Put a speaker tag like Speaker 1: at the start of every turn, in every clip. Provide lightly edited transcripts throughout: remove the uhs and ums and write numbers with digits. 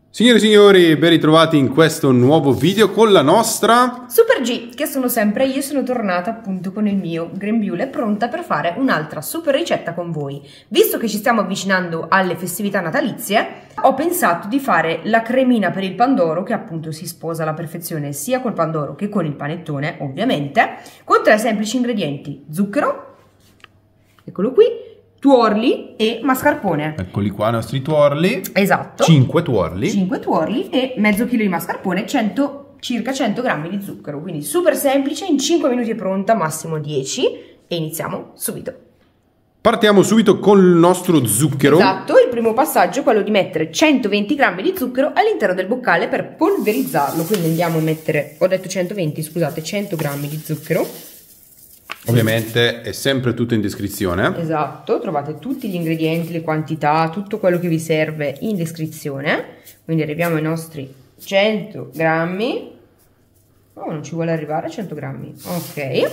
Speaker 1: Signore e signori, ben ritrovati in questo nuovo video con la nostra
Speaker 2: Super G, che sono sempre io. Sono tornata appunto con il mio grembiule pronta per fare un'altra super ricetta con voi. Visto che ci stiamo avvicinando alle festività natalizie, ho pensato di fare la cremina per il pandoro, che appunto si sposa alla perfezione sia col pandoro che con il panettone, ovviamente, con 3 semplici ingredienti: zucchero, eccolo qui, tuorli e mascarpone.
Speaker 1: Eccoli qua i nostri tuorli.
Speaker 2: Esatto.
Speaker 1: 5 tuorli.
Speaker 2: 5 tuorli e mezzo chilo di mascarpone, circa 100 grammi di zucchero. Quindi super semplice, in 5 minuti è pronta, massimo 10. E iniziamo subito.
Speaker 1: Partiamo subito con il nostro zucchero.
Speaker 2: Esatto, il primo passaggio è quello di mettere 120 grammi di zucchero all'interno del boccale per polverizzarlo. Quindi andiamo a mettere, ho detto 120, scusate, 100 grammi di zucchero.
Speaker 1: Ovviamente è sempre tutto in descrizione.
Speaker 2: Esatto, trovate tutti gli ingredienti, le quantità, tutto quello che vi serve in descrizione. Quindi arriviamo ai nostri 100 grammi. Oh, non ci vuole arrivare a 100 grammi. Ok.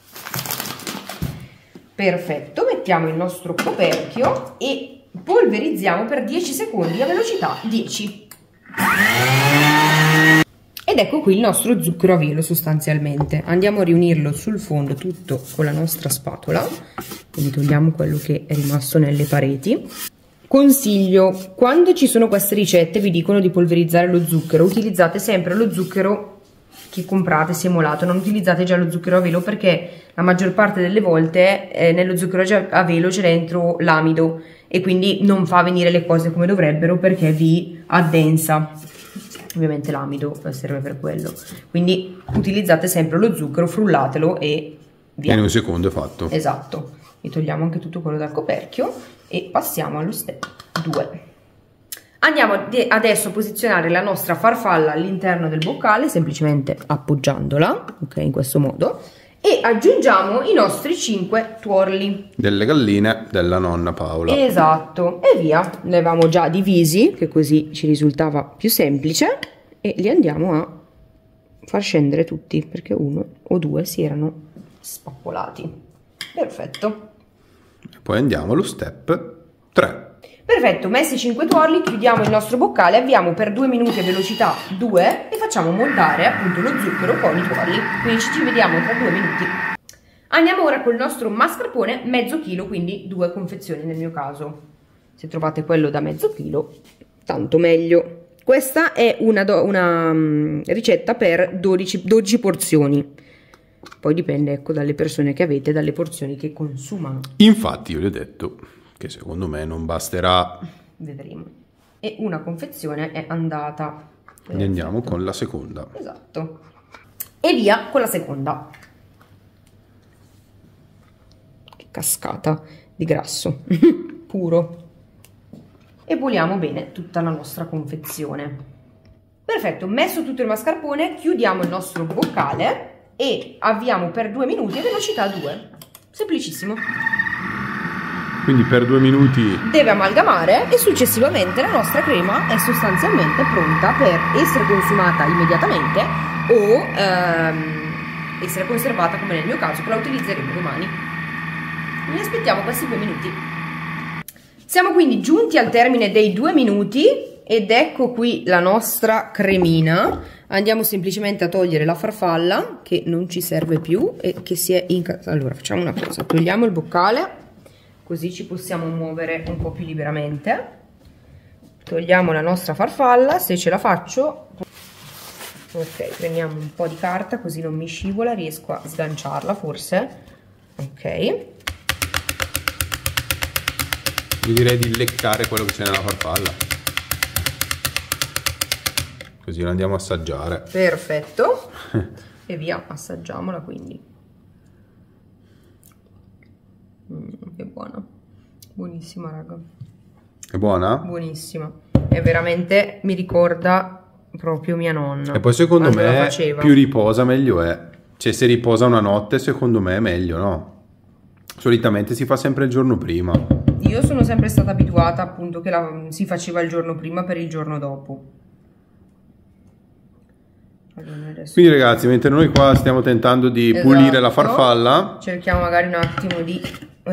Speaker 2: Perfetto, mettiamo il nostro coperchio e polverizziamo per 10 secondi a velocità 10. Ed ecco qui il nostro zucchero a velo sostanzialmente. Andiamo a riunirlo sul fondo tutto con la nostra spatola, quindi togliamo quello che è rimasto nelle pareti. Consiglio, quando ci sono queste ricette vi dicono di polverizzare lo zucchero, utilizzate sempre lo zucchero che comprate semolato, non utilizzate già lo zucchero a velo, perché la maggior parte delle volte nello zucchero a velo c'è dentro l'amido e quindi non fa venire le cose come dovrebbero, perché vi addensa. Ovviamente l'amido serve per quello, quindi utilizzate sempre lo zucchero, frullatelo e via.
Speaker 1: E in un secondo è fatto.
Speaker 2: Esatto. E togliamo anche tutto quello dal coperchio e passiamo allo step 2. Andiamo adesso a posizionare la nostra farfalla all'interno del boccale, semplicemente appoggiandola, ok, in questo modo, e aggiungiamo i nostri 5 tuorli
Speaker 1: Delle galline della nonna Paola.
Speaker 2: Esatto, e via. Li avevamo già divisi, che così ci risultava più semplice, e li andiamo a far scendere tutti, perché 1 o 2 si erano spappolati. Perfetto.
Speaker 1: Poi andiamo allo step 3.
Speaker 2: Perfetto, messi i 5 tuorli, chiudiamo il nostro boccale, avviamo per 2 minuti a velocità 2 e facciamo montare appunto lo zucchero con i tuorli. Quindi ci vediamo tra 2 minuti. Andiamo ora col nostro mascarpone, mezzo chilo, quindi 2 confezioni nel mio caso. Se trovate quello da mezzo chilo, tanto meglio. Questa è una ricetta per 12 porzioni. Poi dipende, ecco, dalle persone che avete, dalle porzioni che consumano.
Speaker 1: Infatti io vi ho detto che secondo me non basterà.
Speaker 2: Vedremo. E una confezione è andata.
Speaker 1: Quindi andiamo con la seconda.
Speaker 2: Esatto. E via con la seconda. Che cascata di grasso puro. E puliamo bene tutta la nostra confezione. Perfetto, messo tutto il mascarpone, chiudiamo il nostro boccale e avviamo per 2 minuti a velocità 2. Semplicissimo.
Speaker 1: Quindi per 2 minuti
Speaker 2: deve amalgamare e successivamente la nostra crema è sostanzialmente pronta per essere consumata immediatamente o essere conservata, come nel mio caso, che la utilizzeremo domani. Quindi aspettiamo questi 2 minuti. Siamo quindi giunti al termine dei 2 minuti ed ecco qui la nostra cremina. Andiamo semplicemente a togliere la farfalla che non ci serve più e che si è incastrata. Allora facciamo una cosa, togliamo il boccale, così ci possiamo muovere un po' più liberamente. Togliamo la nostra farfalla, se ce la faccio. Ok, prendiamo un po' di carta così non mi scivola, riesco a sganciarla forse. Ok.
Speaker 1: io direi di leccare quello che c'è nella farfalla. Così lo andiamo a assaggiare.
Speaker 2: Perfetto. E via, assaggiamola quindi. Che buona, buonissima raga.
Speaker 1: È buona?
Speaker 2: Buonissima, è veramente, mi ricorda proprio mia nonna.
Speaker 1: E poi secondo me più riposa meglio è. Cioè se riposa una notte secondo me è meglio, no? Solitamente si fa sempre il giorno prima.
Speaker 2: Io sono sempre stata abituata appunto che si faceva il giorno prima per il giorno dopo.
Speaker 1: Allora, quindi ragazzi, mentre noi qua stiamo tentando di pulire la farfalla,
Speaker 2: cerchiamo magari un attimo di,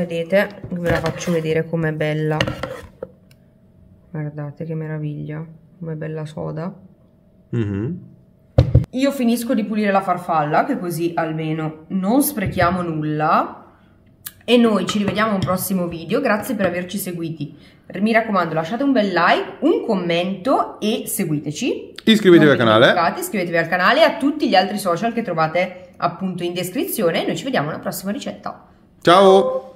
Speaker 2: vedete, ve la faccio vedere com'è bella. Guardate che meraviglia. come bella soda.
Speaker 1: Mm-hmm.
Speaker 2: Io finisco di pulire la farfalla, che così almeno non sprechiamo nulla. E noi ci rivediamo a un prossimo video. Grazie per averci seguiti. Mi raccomando, lasciate un bel like, un commento e seguiteci.
Speaker 1: Iscrivetevi al canale.
Speaker 2: Iscrivetevi al canale e a tutti gli altri social che trovate appunto in descrizione. E noi ci vediamo alla prossima ricetta.
Speaker 1: Ciao!